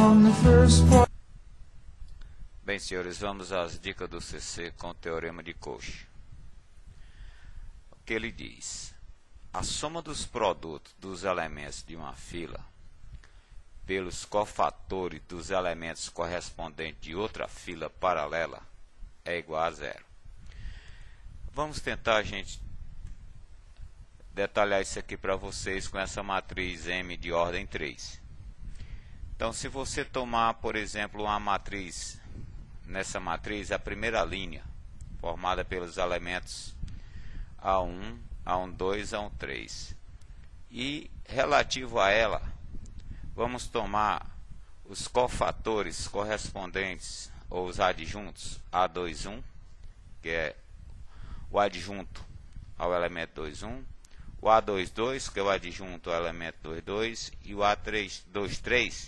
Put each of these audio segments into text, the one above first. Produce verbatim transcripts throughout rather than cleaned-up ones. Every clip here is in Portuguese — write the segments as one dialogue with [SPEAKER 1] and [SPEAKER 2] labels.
[SPEAKER 1] Bem, senhores, vamos às dicas do C C com o teorema de Cauchy. O que ele diz? A soma dos produtos dos elementos de uma fila pelos cofatores dos elementos correspondentes de outra fila paralela é igual a zero. Vamos tentar, gente, detalhar isso aqui para vocês com essa matriz M de ordem três. Então, se você tomar, por exemplo, uma matriz, nessa matriz, a primeira linha, formada pelos elementos A um, A doze, A três, e relativo a ela, vamos tomar os cofatores correspondentes, ou os adjuntos, A dois, um, que é o adjunto ao elemento dois, um, o A dois, dois, que é o adjunto ao elemento dois, dois, e o A três, dois, três,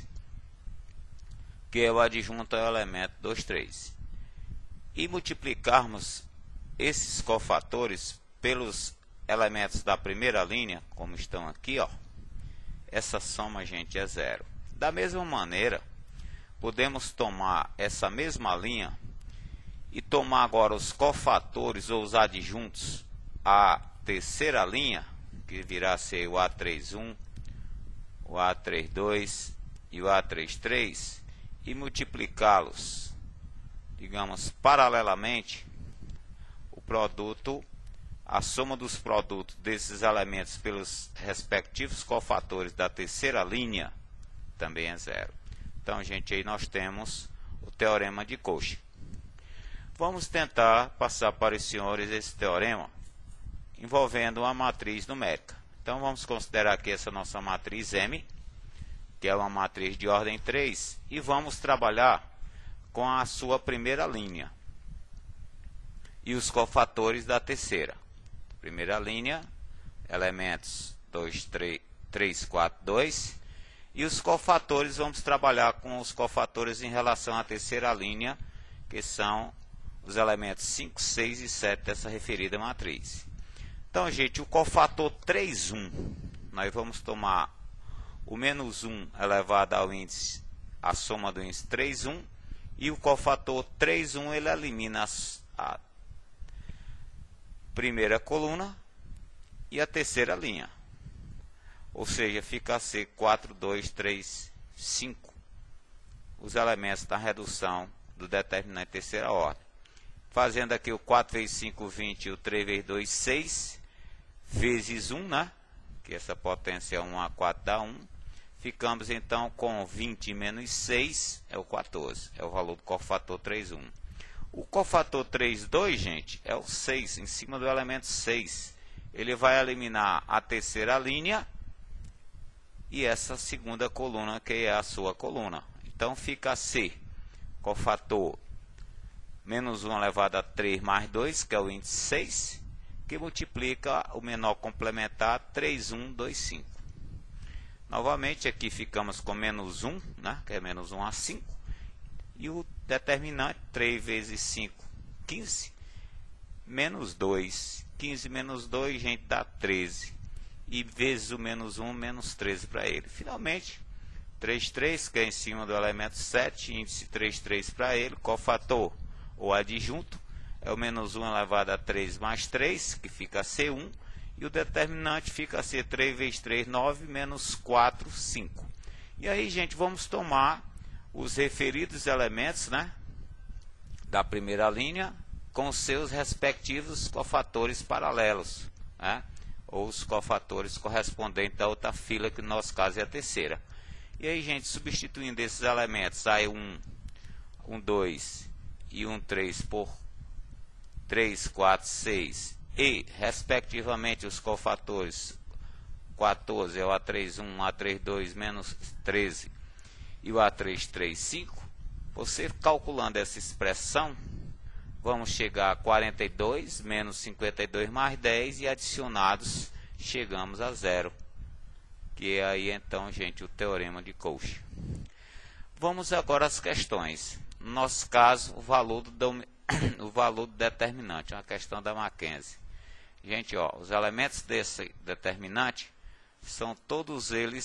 [SPEAKER 1] que é o adjunto ao elemento dois, três. E multiplicarmos esses cofatores pelos elementos da primeira linha, como estão aqui, ó, essa soma, gente, é zero. Da mesma maneira, podemos tomar essa mesma linha e tomar agora os cofatores ou os adjuntos à terceira linha, que virá a ser o A três, um, o A três, dois e o A três, três, e multiplicá-los, digamos, paralelamente, o produto, a soma dos produtos desses elementos pelos respectivos cofatores da terceira linha também é zero. Então, gente, aí nós temos o teorema de Cauchy. Vamos tentar passar para os senhores esse teorema envolvendo uma matriz numérica. Então, vamos considerar aqui essa nossa matriz M, que é uma matriz de ordem três, e vamos trabalhar com a sua primeira linha e os cofatores da terceira. Primeira linha, elementos dois, três, quatro, dois, e os cofatores, vamos trabalhar com os cofatores em relação à terceira linha, que são os elementos cinco, seis e sete dessa referida matriz. Então, gente, o cofator três, um, nós vamos tomar o menos um elevado ao índice, a soma do índice três, um, e o cofator três, um, ele elimina a primeira coluna e a terceira linha. Ou seja, fica a ser quatro, dois, três, cinco os elementos da redução do determinante terceira ordem. Fazendo aqui o quatro vezes cinco, vinte, e o três vezes dois, seis, vezes um, né? Que essa potência um a quatro dá um. Ficamos então com vinte menos seis, é o quatorze, é o valor do cofator três, um. O cofator três, dois, gente, é o seis, em cima do elemento seis. Ele vai eliminar a terceira linha e essa segunda coluna, que é a sua coluna. Então fica C, cofator menos um elevado a três mais dois, que é o índice seis, que multiplica o menor complementar três, um, dois, cinco. Novamente, aqui ficamos com menos um, né, que é menos um a cinco. E o determinante, três vezes cinco, quinze, menos dois. quinze menos dois, gente, dá treze. E vezes o menos um, menos treze para ele. Finalmente, três, três, que é em cima do elemento sete, índice três, três para ele, cofator ou adjunto, é o menos um elevado a três mais três, que fica C um. E o determinante fica a ser três vezes três, nove, menos quatro, cinco. E aí, gente, vamos tomar os referidos elementos, né, da primeira linha com seus respectivos cofatores paralelos, né, ou os cofatores correspondentes da outra fila, que no nosso caso é a terceira. E aí, gente, substituindo esses elementos, aí um, um, dois e um, três por três, quatro, seis, e, respectivamente, os cofatores quatorze é o A três, um, A três, dois, menos treze e o A três, três, cinco, você calculando essa expressão, vamos chegar a quarenta e dois, menos cinquenta e dois mais dez, e adicionados chegamos a zero, que é aí então, gente, o teorema de Cauchy. Vamos agora às questões. No nosso caso, o valor do, o valor do determinante, uma questão da Mackenzie. Gente, ó, os elementos desse determinante são todos eles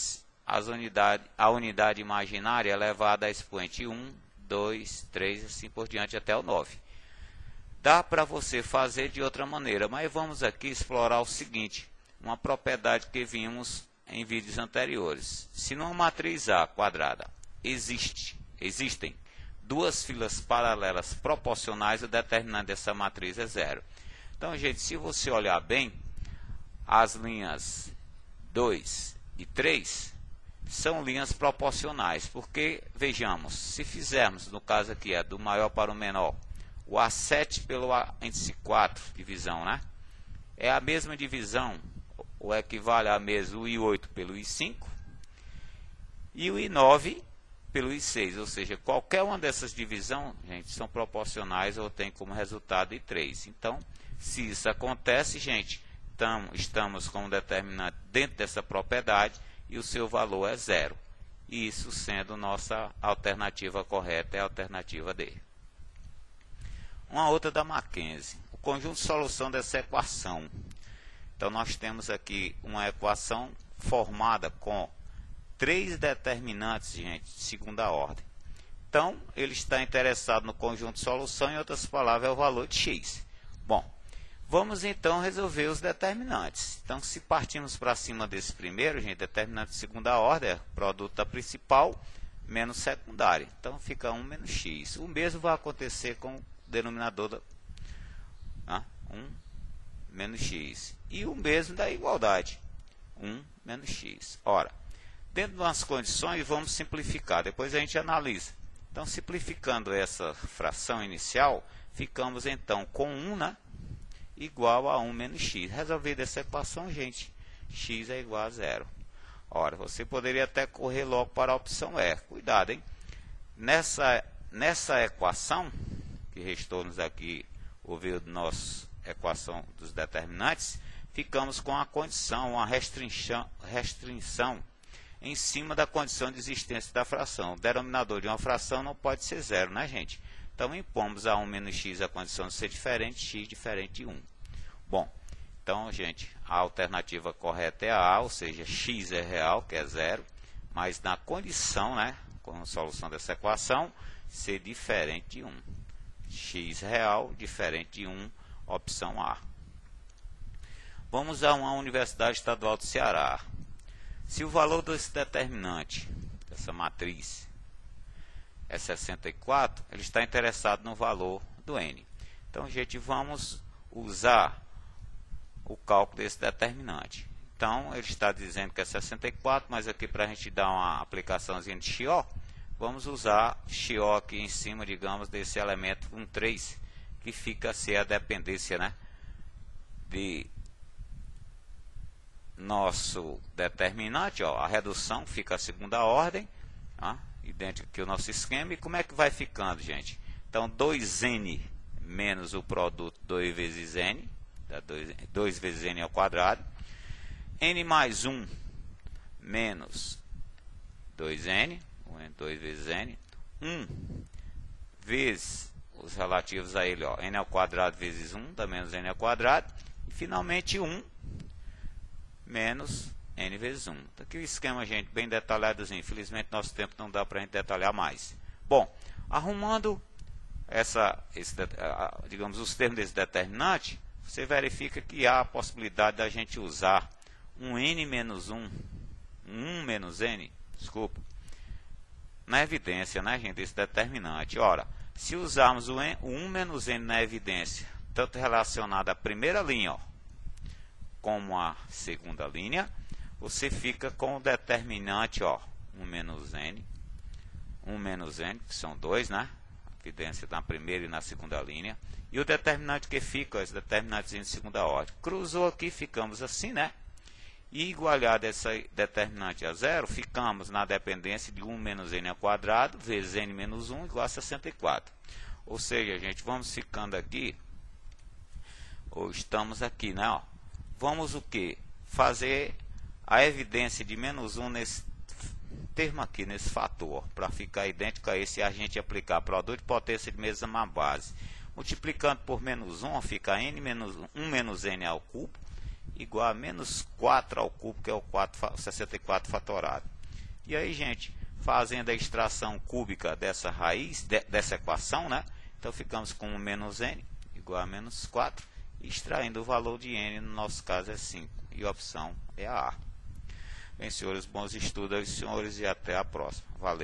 [SPEAKER 1] as unidade, a unidade imaginária elevada a expoente um, dois, três, assim por diante até o nove. Dá para você fazer de outra maneira, mas vamos aqui explorar o seguinte, uma propriedade que vimos em vídeos anteriores. Se numa matriz A quadrada existe, existem duas filas paralelas proporcionais, o determinante dessa matriz é zero. Então, gente, se você olhar bem, as linhas dois e três são linhas proporcionais, porque, vejamos, se fizermos, no caso aqui, é do maior para o menor, o A sete pelo A índice quatro, divisão, né? É a mesma divisão, ou equivale a mesmo o I oito pelo I cinco, e o I nove pelo I seis, ou seja, qualquer uma dessas divisões, gente, são proporcionais ou tem como resultado I três. Então, se isso acontece, gente, tam, estamos com um determinante dentro dessa propriedade e o seu valor é zero. E isso sendo nossa alternativa correta é a alternativa D. Uma outra da Mackenzie, o conjunto de solução dessa equação. Então, nós temos aqui uma equação formada com três determinantes, gente, de segunda ordem. Então, ele está interessado no conjunto de solução, em outras palavras, é o valor de x. Bom, vamos então resolver os determinantes. Então, se partimos para cima desse primeiro, gente, determinante de segunda ordem é produto da principal menos secundária. Então, fica um menos x. O mesmo vai acontecer com o denominador da ah, um menos x. E o mesmo da igualdade, um menos x. Ora, dentro das condições, vamos simplificar, depois a gente analisa. Então, simplificando essa fração inicial, ficamos então com um, né, igual a um menos x. Resolvida essa equação, gente, x é igual a zero. Ora, você poderia até correr logo para a opção E. Cuidado, hein? Nessa, nessa equação, que restou-nos aqui o veio da nossa equação dos determinantes, ficamos com a condição, uma restrição, restrição em cima da condição de existência da fração. O denominador de uma fração não pode ser zero, né, gente? Então, impomos a um menos x a condição de ser diferente, x diferente de um. Bom, então, gente, a alternativa correta é a A, ou seja, x é real, que é zero, mas na condição, né, com a solução dessa equação, ser diferente de um. X real, diferente de um, opção A. Vamos a uma Universidade Estadual do Ceará. Se o valor desse determinante, dessa matriz, é sessenta e quatro, ele está interessado no valor do N. Então, gente, vamos usar o cálculo desse determinante. Então, ele está dizendo que é sessenta e quatro, mas aqui para a gente dar uma aplicaçãozinha de X O, vamos usar X O aqui em cima, digamos, desse elemento um três, que fica a ser a dependência, né, de nosso determinante, ó, a redução fica a segunda ordem, ó, idêntico aqui o nosso esquema. E como é que vai ficando, gente? Então, dois n menos o produto dois vezes n, dá dois vezes n ao quadrado, n mais um menos dois n, dois vezes n, um vezes os relativos a ele, ó, n ao quadrado vezes um, dá menos n ao quadrado, e finalmente um menos n vezes um. Então, aqui o esquema, gente, bem detalhadozinho. Infelizmente, nosso tempo não dá para a gente detalhar mais. Bom, arrumando essa, esse, digamos, os termos desse determinante, você verifica que há a possibilidade da gente usar um n menos um, um menos n, desculpa, na evidência, né, gente, desse determinante. Ora, se usarmos o, n, o um menos n na evidência, tanto relacionado à primeira linha, ó, como a segunda linha, você fica com o determinante, ó, um menos n, um menos n, que são dois, né? Evidência na primeira e na segunda linha. E o determinante que fica, ó, esse determinante de segunda ordem. Cruzou aqui, ficamos assim, né? E igualado esse determinante a zero, ficamos na dependência de um menos n ao quadrado, vezes n menos um, igual a sessenta e quatro. Ou seja, gente, vamos ficando aqui, ou estamos aqui, né? Ó. Vamos o que? Fazer a evidência de menos um nesse termo aqui, nesse fator, para ficar idêntico a esse, a gente aplicar produto de potência de mesma base. Multiplicando por menos um, fica n menos um menos n ao cubo, igual a menos quatro ao cubo, que é o quatro, sessenta e quatro fatorado. E aí, gente, fazendo a extração cúbica dessa raiz, de, dessa equação, né? Então ficamos com menos n igual a menos quatro, extraindo o valor de n, no nosso caso é cinco, e a opção é a A. Bem, senhores, bons estudos aos senhores e até a próxima. Valeu!